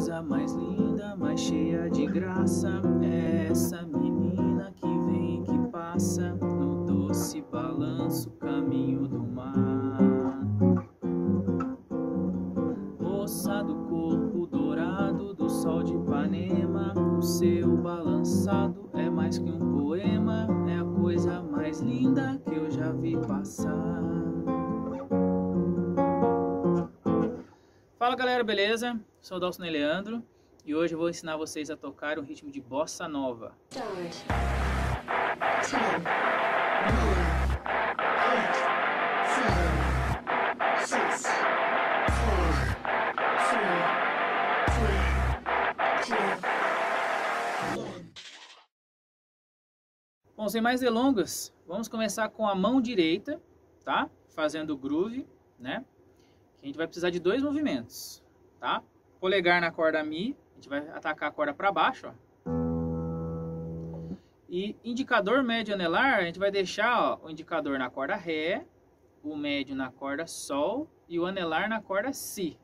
coisa mais linda, mais cheia de graça, é essa menina que vem e que passa no doce balanço, caminho do mar. Moça do corpo dourado do sol de Ipanema, o seu balançado é mais que um poema, é a coisa mais linda que eu já vi passar. Fala galera, beleza? Sou o Dalcine Leandro e hoje eu vou ensinar vocês a tocar um ritmo de bossa nova. Bom, sem mais delongas, vamos começar com a mão direita, tá? Fazendo o groove, né? A gente vai precisar de dois movimentos, tá? Polegar na corda Mi, a gente vai atacar a corda para baixo, ó. E indicador médio anelar, a gente vai deixar, ó, o indicador na corda Ré, o médio na corda Sol e o anelar na corda Si.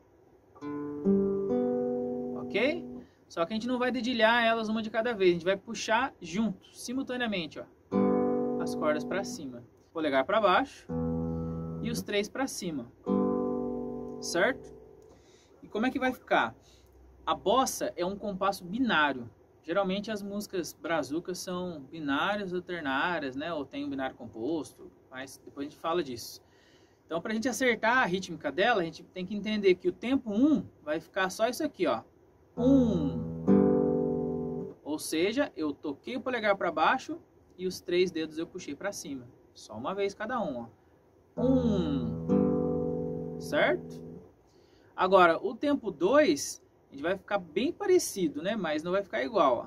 Ok? Só que a gente não vai dedilhar elas uma de cada vez, a gente vai puxar junto, simultaneamente, ó, as cordas para cima. Polegar para baixo e os três para cima. Certo? E como é que vai ficar? A bossa é um compasso binário. Geralmente as músicas brazucas são binárias ou ternárias, né? Ou tem um binário composto, mas depois a gente fala disso. Então, para a gente acertar a rítmica dela, a gente tem que entender que o tempo 1 vai ficar só isso aqui, ó. 1. Ou seja, eu toquei o polegar para baixo e os três dedos eu puxei para cima. Só uma vez cada um, ó. 1. Certo? Agora, o tempo 2, a gente vai ficar bem parecido, né? Mas não vai ficar igual, ó.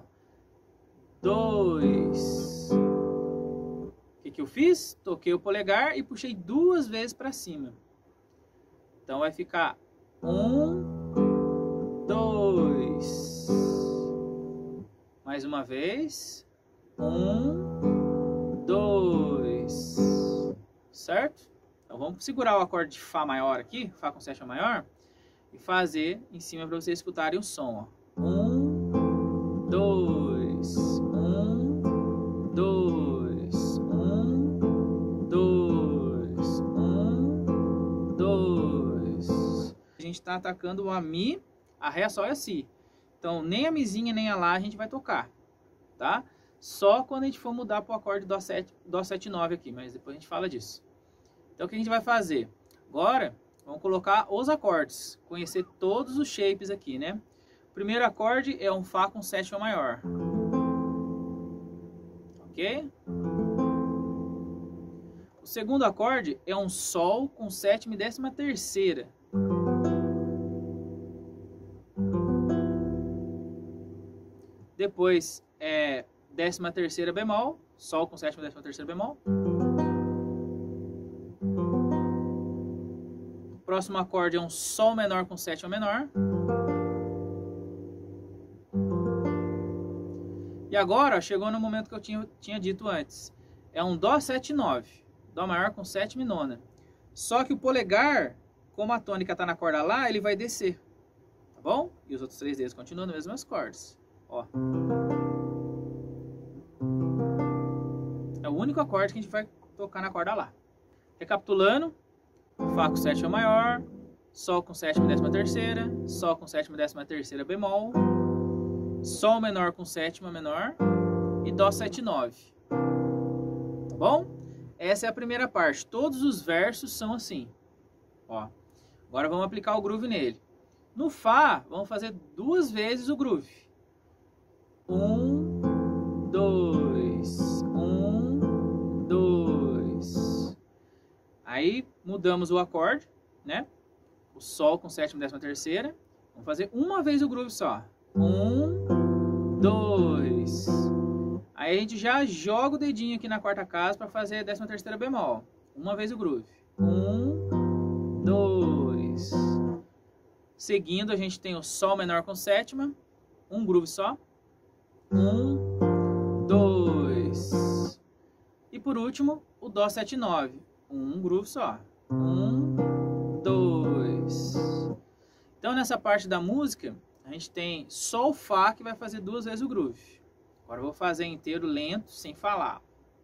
2. O que eu fiz? Toquei o polegar e puxei duas vezes para cima. Então vai ficar 1, 2. Mais uma vez. 1, 2. Certo? Então vamos segurar o acorde de Fá maior aqui, Fá com sétima maior, e fazer em cima para vocês escutarem o som, ó. 1, 2, 1, 2, 1, 2, 1, 2. A gente está atacando o Mi, a Ré, Sol e a Si. Então nem a Mizinha nem a Lá a gente vai tocar, tá? Só quando a gente for mudar para o acorde Dó 7, 9 aqui, mas depois a gente fala disso. Então o que a gente vai fazer? Agora vamos colocar os acordes, conhecer todos os shapes aqui, né? O primeiro acorde é um Fá com sétima maior. Ok? O segundo acorde é um Sol com sétima e décima terceira. Depois é décima terceira bemol, Sol com sétima e décima terceira bemol. Próximo acorde é um Sol menor com sétima menor. E agora, ó, chegou no momento que eu tinha dito antes. É um Dó 7, 9. Dó maior com sétima e nona. Só que o polegar, como a tônica está na corda Lá, ele vai descer. Tá bom? E os outros três dedos continuam nas mesmas cordas. Ó. É o único acorde que a gente vai tocar na corda Lá. Recapitulando. Fá com sétima maior, Sol com sétima e décima terceira, Sol com sétima e décima terceira bemol, Sol menor com sétima menor e Dó 7, 9. Tá bom? Essa é a primeira parte. Todos os versos são assim. Ó. Agora vamos aplicar o groove nele. No Fá, vamos fazer duas vezes o groove. 1, 2, 1, 2. Aí mudamos o acorde, né? O Sol com sétima e décima terceira. Vamos fazer uma vez o groove só. 1, 2. Aí a gente já joga o dedinho aqui na quarta casa para fazer a décima terceira bemol. Uma vez o groove. 1, 2. Seguindo a gente tem o Sol menor com sétima. Um groove só. 1, 2. E por último, o Dó 7, 9. Um groove só. 1, 2. Então nessa parte da música, a gente tem Sol, Fá, que vai fazer 2 vezes o groove. Agora eu vou fazer inteiro lento, sem falar.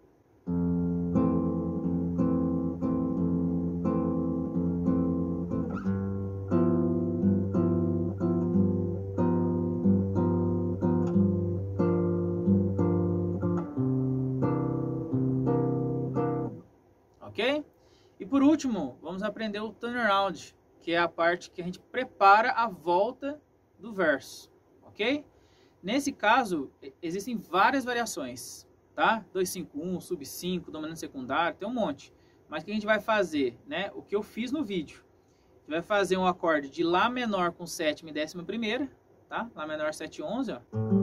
Ok? E por último, vamos aprender o turnaround, que é a parte que a gente prepara a volta do verso, ok? Nesse caso, existem várias variações, tá? 2-5-1, sub-5, dominante secundário, tem um monte. Mas o que a gente vai fazer, né? O que eu fiz no vídeo. A gente vai fazer um acorde de Lá menor com sétima e 11ª, tá? Lá menor 7, 11, ó.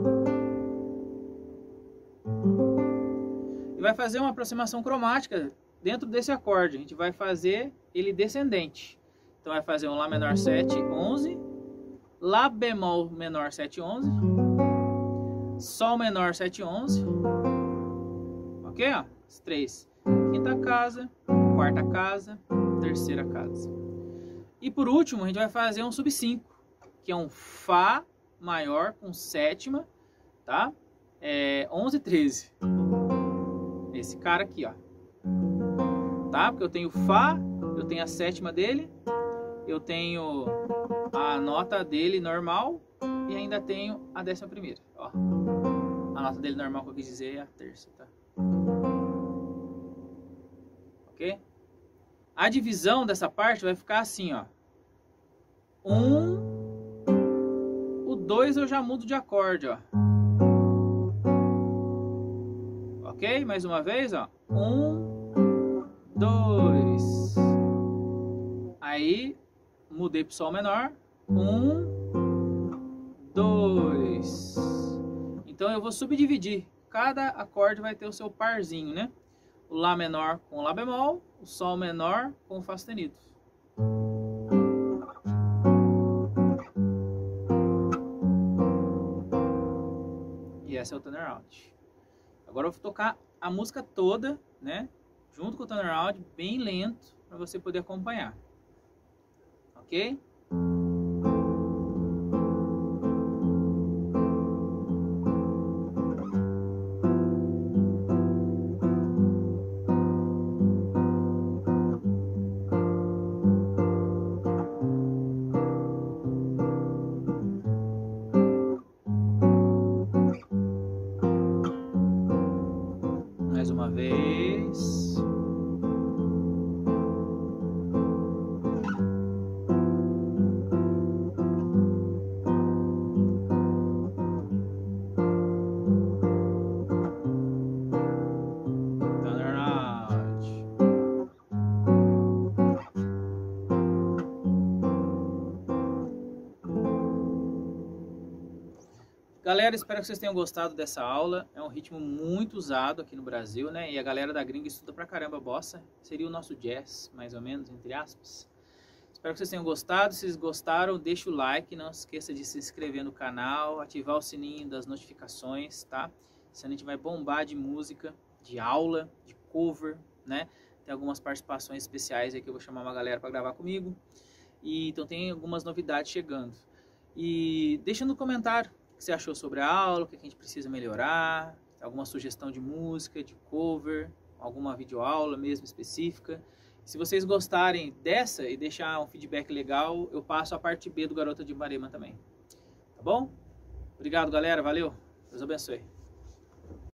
E vai fazer uma aproximação cromática dentro desse acorde. A gente vai fazer ele descendente. Então vai fazer um Lá menor 7, 11, Lá bemol menor 7, 11, Sol menor 7, 11, ok? Ó, os 3. Quinta casa, quarta casa, terceira casa. E por último, a gente vai fazer um sub-5, que é um Fá maior com sétima, tá? 11, 13. Esse cara aqui, ó. Tá? Porque eu tenho Fá, eu tenho a sétima dele, eu tenho a nota dele normal e ainda tenho a 11ª, ó. A nota dele normal que eu quis dizer é a terça, tá? Ok? A divisão dessa parte vai ficar assim, ó. O 2 eu já mudo de acorde, ó. Ok? Mais uma vez, ó. 1, 2. Aí, mudei pro Sol menor. 1, 2. Então eu vou subdividir. Cada acorde vai ter o seu parzinho, né? O Lá menor com o Lá bemol, o Sol menor com o Fá sustenido. E essa é o turnaround. Agora eu vou tocar a música toda, né? Junto com o turnaround, bem lento, para você poder acompanhar. Ok? Mais uma vez. Galera, espero que vocês tenham gostado dessa aula. É um ritmo muito usado aqui no Brasil, né? E a galera da gringa estuda pra caramba bossa. Seria o nosso jazz, mais ou menos, entre aspas. Espero que vocês tenham gostado. Se vocês gostaram, deixa o like. Não se esqueça de se inscrever no canal, ativar o sininho das notificações, tá? Senão a gente vai bombar de música, de aula, de cover, né? Tem algumas participações especiais aí que eu vou chamar uma galera para gravar comigo. E então tem algumas novidades chegando. E deixa no comentário o que você achou sobre a aula, o que a gente precisa melhorar, alguma sugestão de música, de cover, alguma videoaula mesmo específica. Se vocês gostarem dessa e deixar um feedback legal, eu passo a parte B do Garota de Ipanema também. Tá bom? Obrigado, galera. Valeu. Deus abençoe.